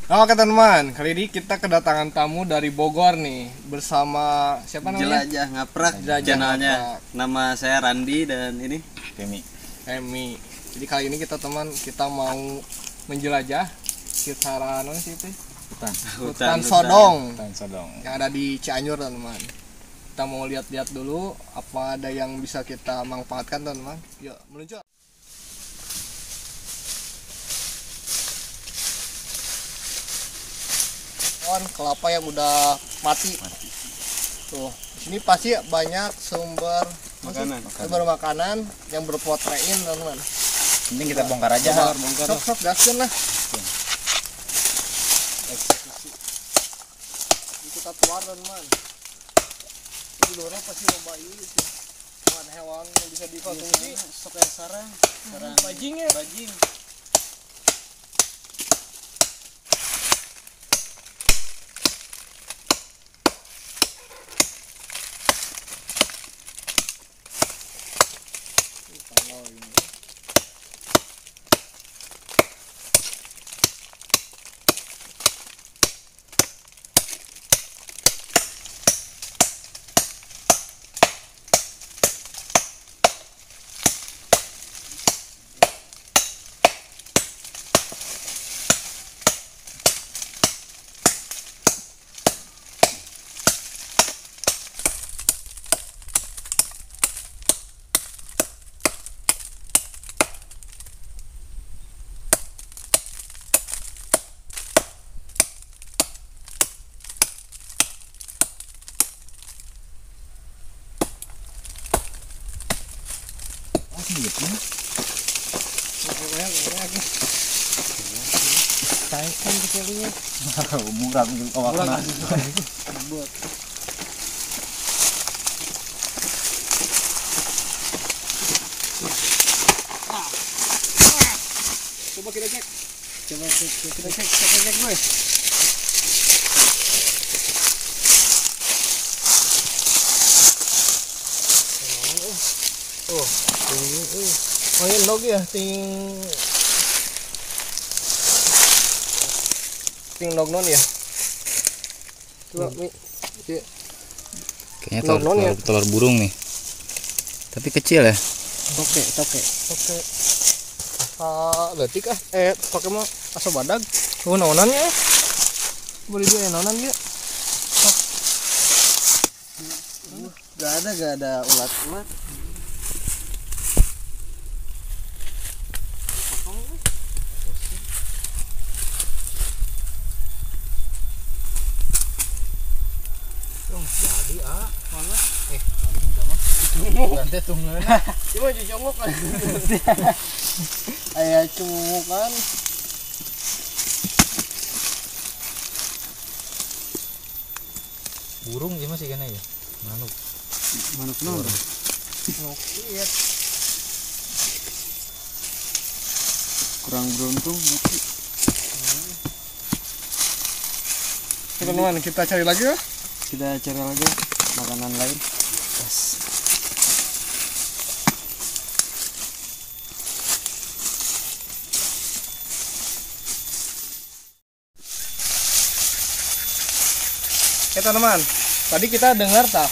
Oke teman, kali ini kita kedatangan tamu dari Bogor nih bersama siapa namanya? Jelajah Ngaprak Jelajah channelnya. Ngaprak. Nama saya Randi dan ini Kemi. Emi. Jadi kali ini kita mau menjelajah sekitaran mana sih itu? Hutan Sodong Hutan Sodong. yang ada di Cianjur teman. Kita mau lihat-lihat dulu apa ada yang bisa kita manfaatkan teman. Yuk meluncur. Kelapa yang udah mati. Tuh, di sini pasti banyak sumber makanan yang berprotein, teman-teman. Mending kita bongkar aja. bongkar. Sok gaskeun lah. Eksekusi. Ini kita keluar, teman-teman. Di luar pasti loba ieu tuh. Hewan yang bisa dikonsumsi. Sok sarang Bajing ya. bajing. Murah juga awakna. Coba kita cek. Kita cek gue. Oh ini log ya, ting log non ya. Coba Mi. Kayaknya Telur ya? telur burung nih. Tapi kecil ya. Oke. Letik pakai mah asa badag. Oh naonannya Beli dia naonan dia. Gak ada ulat-ulat. Jadi mana? Ganti tungguin. Cuma jongkok kan. Aya cunguk kan. Burung gimana sih kena ya? Manuk. Manuk nong. Oke. Kurang beruntung berarti. Teman-teman, kita cari lagi ya. Kita cari lagi makanan lain. Teman-teman, tadi kita dengar tak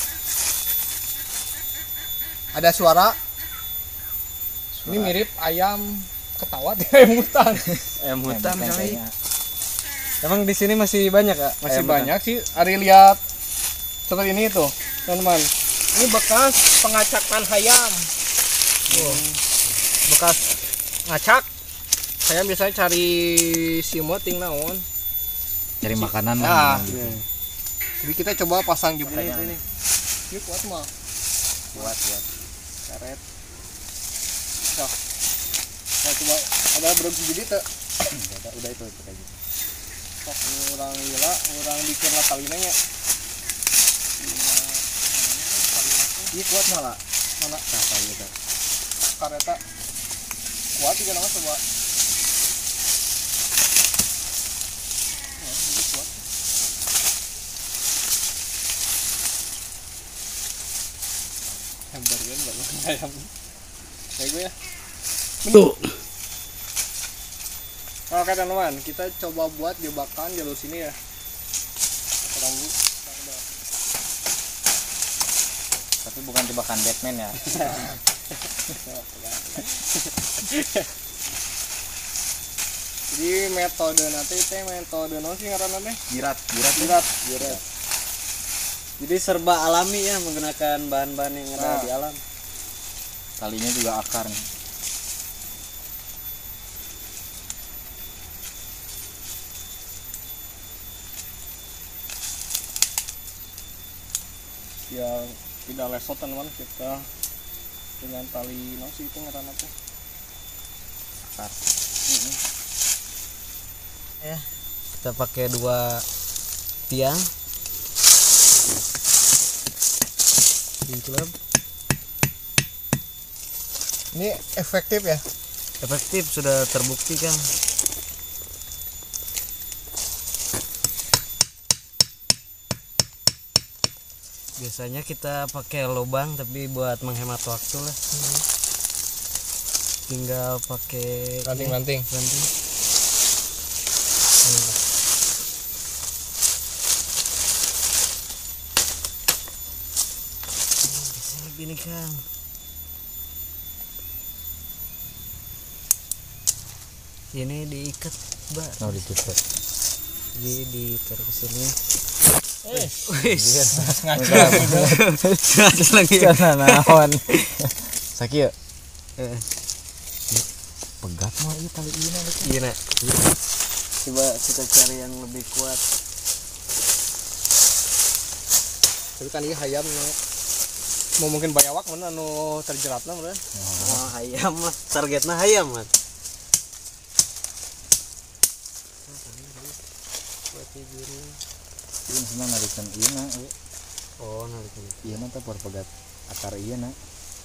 ada suara. Ini mirip ayam ketawa di ayam hutan. Ayam hutan kali. kayaknya. Emang di sini masih banyak kak? Masih ayam banyak sih. Ari lihat seperti ini tuh, teman-teman. Ini bekas pengacakan ayam. Bekas ngacak. Saya biasanya cari simut ting naon. Cari makanan Nah, lah. Gitu. jadi kita coba pasang jebol Kayaknya. ini. Yuk kuat mah. Buat. Karet. Nah, coba ada berapa biji teh? Udah itu aja. Sok urang gila, urang bikin lah kawinnya. Iya kuat malah. Mana Apa gitu. kareta? Kuat juga nama coba. Kuat. Hamburger enggak makan ayam. Kayak gue ya. Tuh. Oke teman-teman, kita coba buat jebakan jalur sini ya. Tunggu. Tapi bukan jebakan Batman ya. Jadi metode nanti teh metode non sih ngaranna teh? Jirat. Jadi serba alami ya, menggunakan bahan-bahan yang ada di alam. Talinya juga akar nih. Biar tidak lesot teman-teman, kita dengan tali non sih itu ngaranna teh? Akar. Ya, kita pakai 2 tiang. Kinclub. Ini efektif ya? Efektif, sudah terbukti kan. Biasanya kita pakai lubang tapi buat menghemat waktu lah. Tinggal pakai Ranting. Gini kan. Ini diikat, Mbak. Oh, ditutup. Jadi ditaruh ke sini. Ngaco lagi. Naon. Sakit ya? Pegat mah ieu tali ieu na. Iya, Nak. Coba kita cari yang lebih kuat. Tapi kan ini hayam ya. Mau mungkin bayawak mana anu terjeratna meureun. Oh, hayam mah. Targetnya hayam mah. Ieu cenah narikeun ieu na. Oh, narikeun. Ieu na teh por pegat akar ieu na.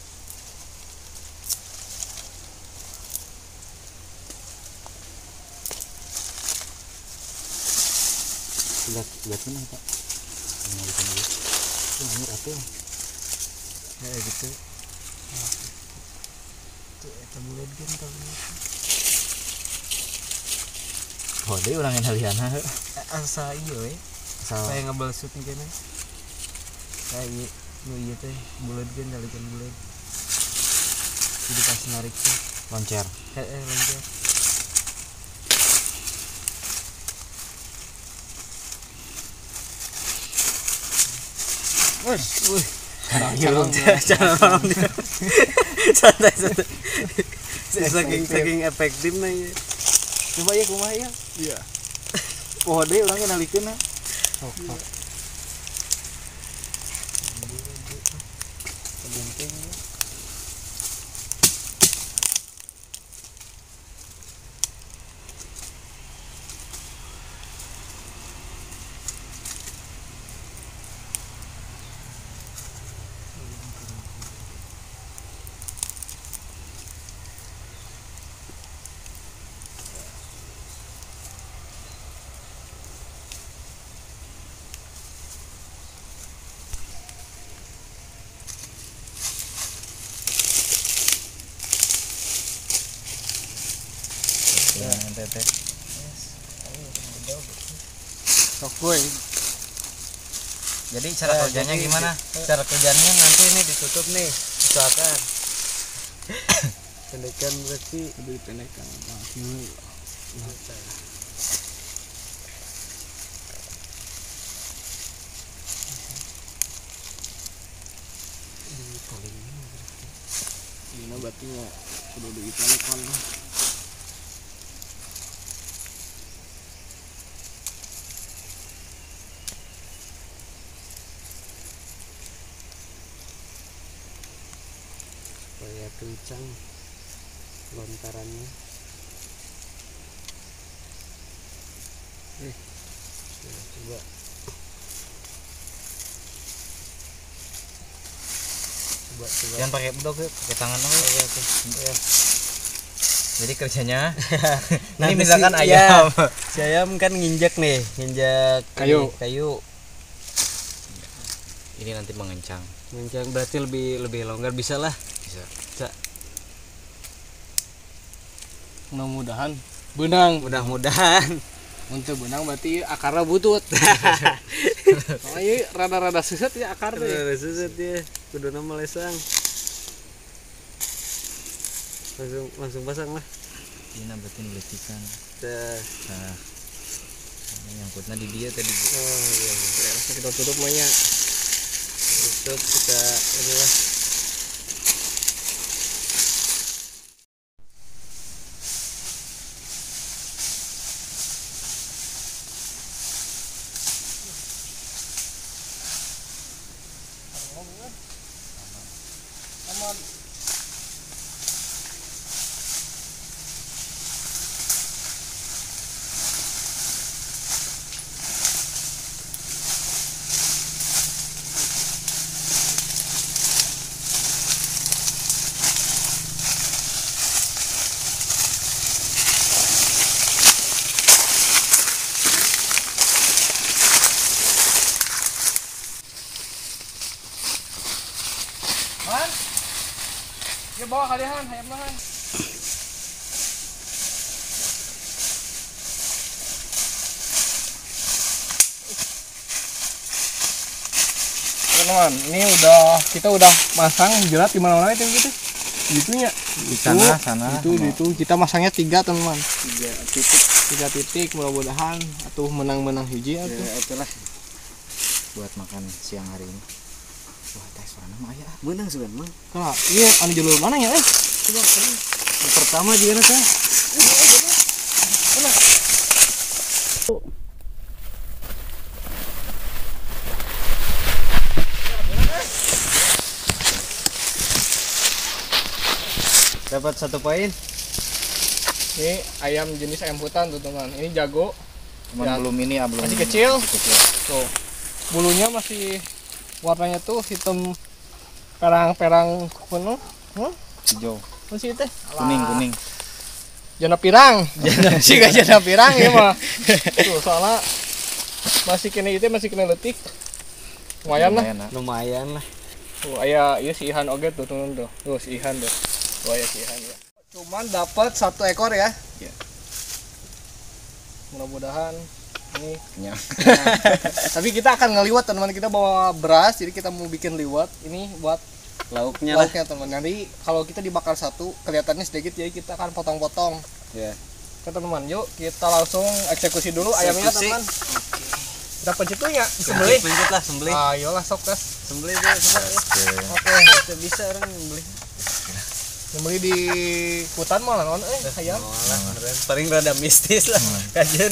Lihat mana Pak? Narikeun ieu. Ini atuh. Kayak gitu. Tuh, eta bulet gen tah. Oh, deui urang ngaliana heuh. Asa ieu we. Saya ngebelsut kene. Kayak nu ieu teh bulet gen dalikeun bulet. Jadi pas narik teh Loncer. loncat. Wih. Santai. Saking efektifnya ya. Coba ya kumaha ya? Iya. Poho deui urang ngalikeun na. Ya, tete. Oke. Jadi cara kerjanya gimana? Cara kerjanya nanti ini ditutup nih, misalkan. Pendekan berarti Lebih pendekan. Ini berarti ya sudah dipelekan. supaya kencang lontarannya. Coba Jangan pakai bedog ya, pakai tangan aja. oke. Ya. Jadi kerjanya Nanti ini misalkan si ayam. Si ayam kan nginjak Kayu. kayu. Ini nanti mengencang. Nginjak berarti lebih longgar, bisa lah. Bisa. Bisa. Mudah-mudahan benang. Mudah-mudahan. Untuk benang berarti akarnya butut. Soalnya rada-rada susut ya akarnya. Susut ya. Kudu nama lesang. Langsung pasang lah. Ini berarti lecikan. Nah, Nyangkutnya di dia tadi. oh iya. Langsung kita tutup mainnya. Tutup kita inilah. Han, ya bawa kalian, hayam Han. Teman-teman, ini kita udah masang jerat di mana-mana itu gitu. Gitunya. Di sana. Itu kita masangnya 3 teman-teman. 3 titik mudah-mudahan atuh menang-menang hiji atuh. Ya, itulah buat makan siang hari ini. Wah, tes mana mah aya. Menang sugan mah. Kalau iya anu jalur mana ya coba Yang pertama juga kan. Dapat 1 poin. ini ayam jenis ayam hutan tuh teman. Ini jago. Cuman Ya, belum ini belum. masih kecil. Kecil. Tuh. Bulunya masih warnanya tuh hitam perang-perang kuno. Hijau. Masih teh. Kuning. Jana pirang. Sih gak jana pirang ya mah. Tuh soalnya masih kena letik. Lumayan lah. Lumayan lah. Tuh aya ieu si Ihan oge tuh teman tuh. Tuh si Ihan tuh. Tuh aya si Ihan ya. Cuman dapat 1 ekor ya. Iya. Mudah-mudahan ini Kenyang. tapi kita akan ngeliwat teman-teman, kita bawa beras jadi kita mau bikin liwat ini buat Lauknya lah. teman-teman. Nanti kalau kita dibakar satu kelihatannya sedikit jadi kita akan potong-potong. Ya. Oke teman-teman, yuk kita langsung eksekusi dulu ayamnya Eksekusi. teman. Kita pencitunya sembelih. Pencet lah sembelih. Ayolah sok tes. Sembelih deh. Oke, Bisa orang sembelih. sembelih di hutan malah non ayam. Malah keren. Paling rada mistis lah. Kajen.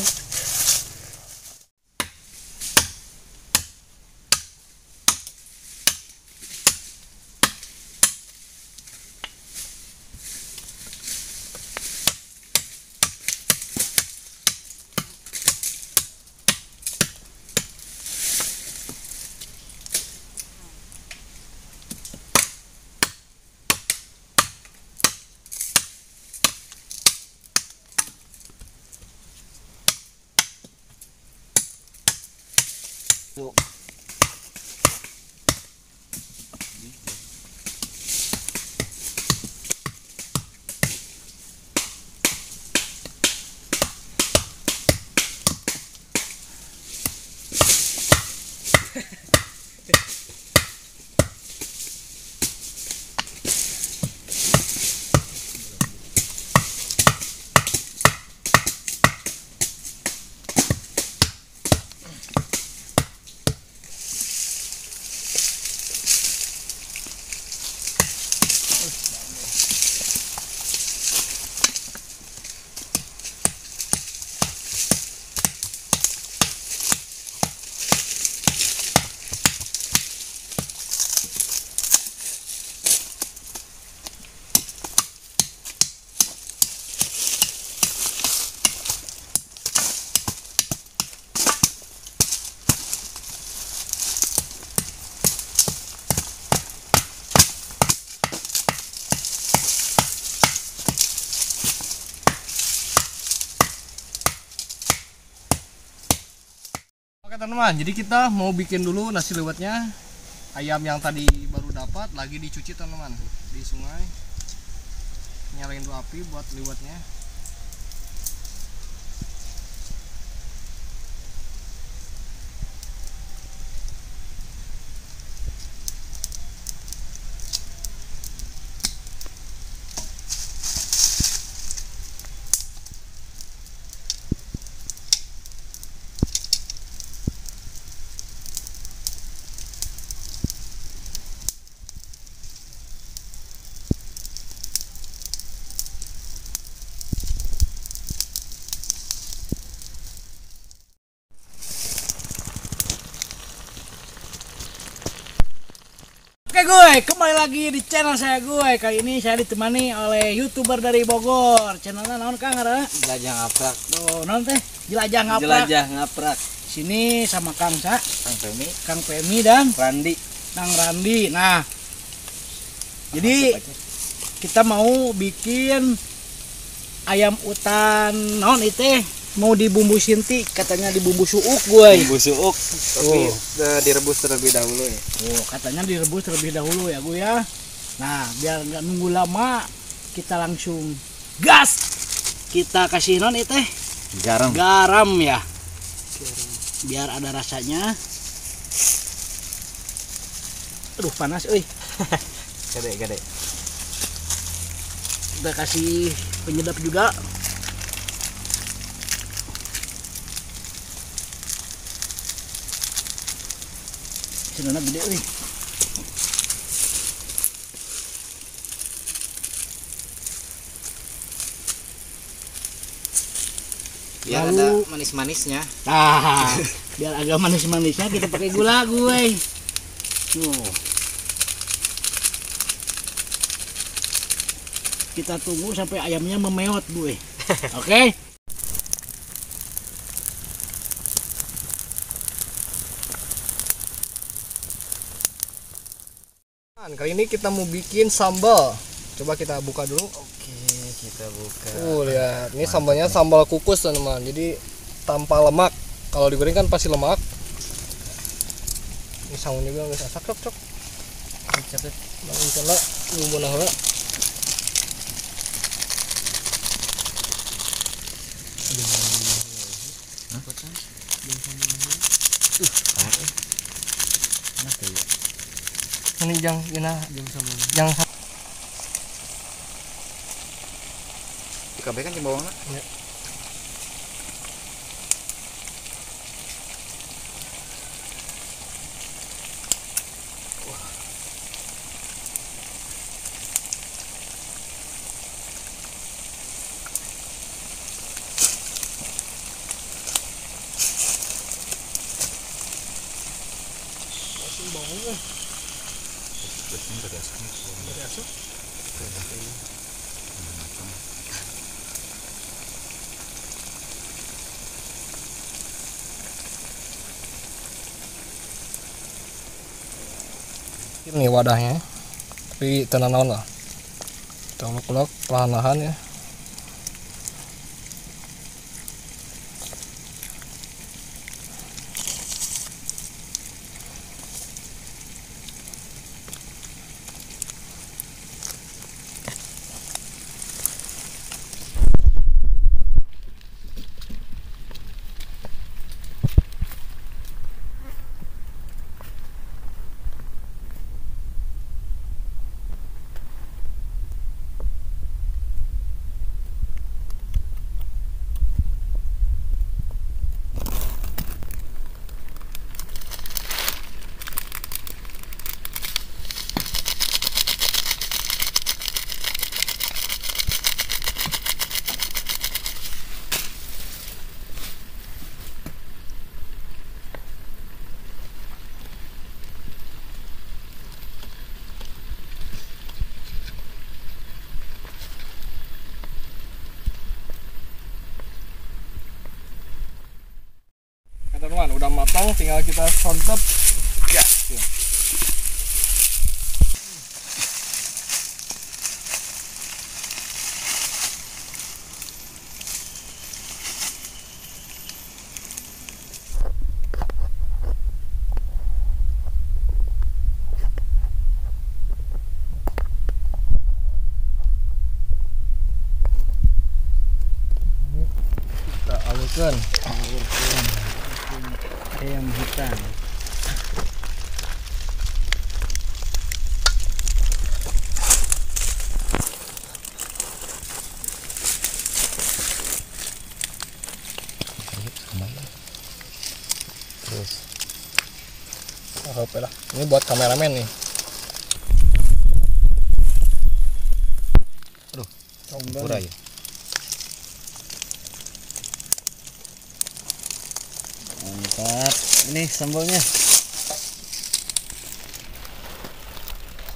Oke teman-teman, jadi kita mau bikin dulu nasi liwetnya. Ayam yang tadi baru dapat lagi dicuci teman-teman di sungai. Nyalain dulu api buat liwetnya. gue, kembali lagi di channel saya gue. Kali ini saya ditemani oleh YouTuber dari Bogor. Channelnya naon Kang Ara? Jelajah ngaprak. Tuh, naon teh? Jelajah ngaprak. Jelajah ngaprak. Sini sama Kang Sa, Kang Femi, Kang Femi dan Randi. Kang Randi. Nah, jadi kita mau bikin ayam utan naon itu? Mau dibumbu sinti, katanya dibumbu suuk gue. Bumbu suuk, tapi direbus terlebih dahulu ya. Oh, katanya direbus terlebih dahulu ya gue ya. Nah, biar nggak nunggu lama, kita langsung gas. Kita kasih non itu garam. garam ya, biar ada rasanya. Aduh panas, euy. Gede. Kita kasih penyedap juga. Sedana gede euy. Biar Lalu- ada manis-manisnya. Nah, biar agak manis-manisnya kita pakai gula gue. Tuh. Kita tunggu sampai ayamnya memeot gue. Oke? Kali ini kita mau bikin sambal. Coba kita buka dulu. Oke, kita buka. Lihat, ini sambalnya sambal kukus teman-teman. Jadi tanpa lemak. Kalau digoreng kan pasti lemak. Ini saung juga nggak sasak cok. Capek. Bangun cela, bumbu nahla. Ini jang jang KB kan di bawahnya. ini wadahnya. Tapi tenang naon lah. Kita ulek-ulek perlahan-lahan ya. Teman-teman udah matang, tinggal kita sontep gas ya. Kita alurkan. Ayam hitam. Terus oke lah, ini buat kameramen nih. Aduh, Coba pura ya. Mantap. Ini sambalnya.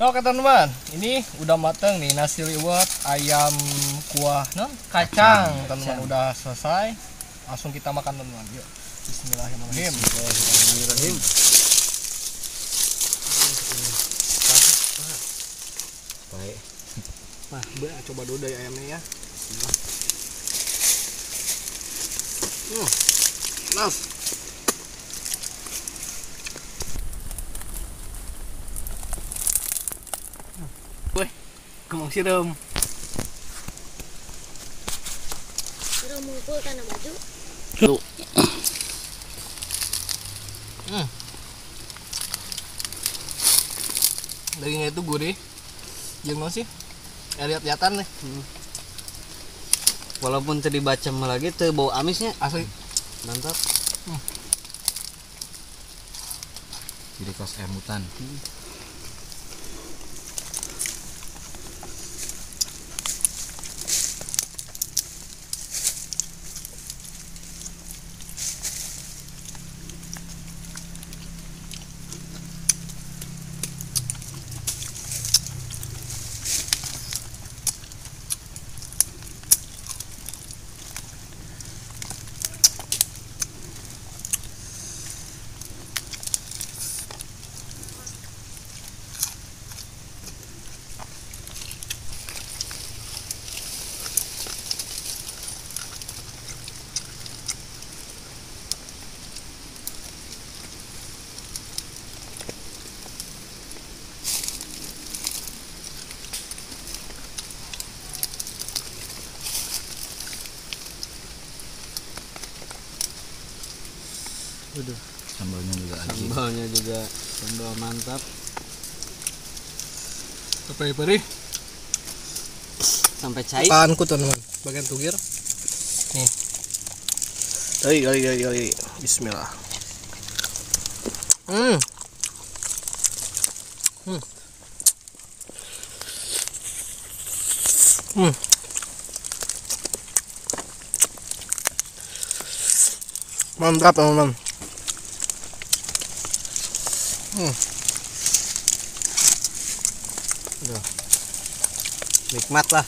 Oke teman-teman, ini udah mateng nih nasi liwet ayam kuah kacang teman-teman, udah selesai. Langsung kita makan teman-teman. Yuk. Bismillahirrahmanirrahim. Bismillahirrahmanirrahim. Baik. Nah, coba dulu dari ayamnya ya. Nas. Woi, kemang siram. Suruh mukul karena baju. Tuh. Dagingnya itu gurih. Jeung sih? Lihat-lihatan nih. Walaupun tadi baca lagi tuh bau amisnya Asli. mantap. Jadi kos ayam hutan. Waduh, Sambalnya juga anjing. sambalnya juga sambal mantap. Perih-perih. Sampai cair. Paanku teman-teman, bagian tugir. Nih. Gali. Bismillah. Mantap teman-teman. Nikmat lah.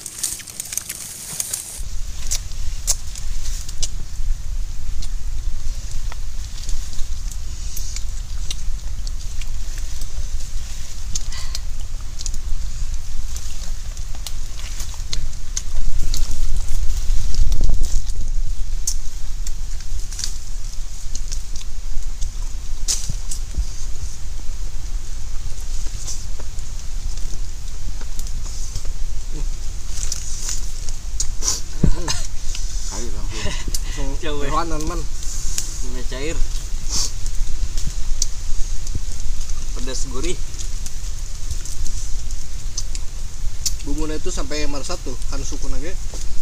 Jauh ya. Teman-teman. Sampai cair. Pedas gurih. Bumbunya itu sampai meresap tuh, kan suku lagi.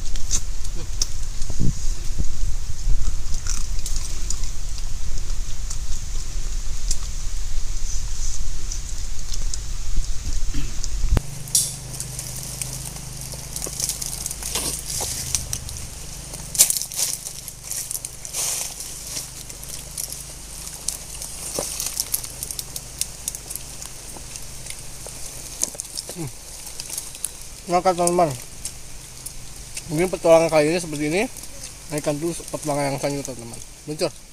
Maka teman-teman, mungkin petualangan kali ini seperti ini. Naikkan dulu petualangan yang selanjutnya teman-teman. Luncur.